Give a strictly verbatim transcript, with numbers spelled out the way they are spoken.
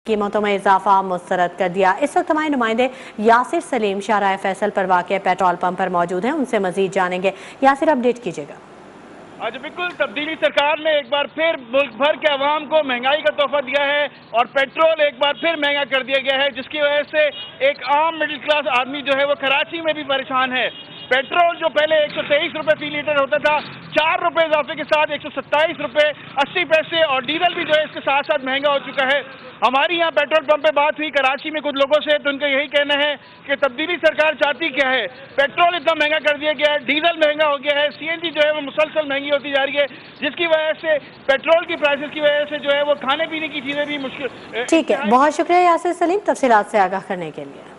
कीमतों में इजाफा मुस्तरद कर दिया। इस वक्त हमारे नुमाइंदे यासिर सलीम शाहराह फैसल पर वाक़ पेट्रोल पंप पर मौजूद हैं, उनसे मजीद जानेंगे। यासिर, अपडेट कीजिएगा। आज बिल्कुल तब्दीली सरकार ने एक बार फिर मुल्क भर के अवाम को महंगाई का तोहफा दिया है और पेट्रोल एक बार फिर महंगा कर दिया गया है, जिसकी वजह से एक आम मिडिल क्लास आदमी जो है वो कराची में भी परेशान है। पेट्रोल जो पहले एक सौ तेईस रुपये फी लीटर होता था, चार रुपये इजाफे के साथ एक सौ सत्ताईस रुपये अस्सी पैसे, और डीजल भी जो है इसके साथ साथ महंगा हो चुका है। हमारी यहाँ पेट्रोल पंप पे बात हुई कराची में कुछ लोगों से, तो उनका यही कहना है कि तब्दीली सरकार चाहती क्या है। पेट्रोल इतना महंगा कर दिया गया है, डीजल महंगा हो गया है, सीएनजी जो है वो मुसलसल महंगी होती जा रही है, जिसकी वजह से पेट्रोल की प्राइसेस की वजह से जो है वो खाने पीने की चीज़ें भी मुश्किल। ठीक है, बहुत शुक्रिया यासिर सलीम तफसीलात से आगाह करने के लिए।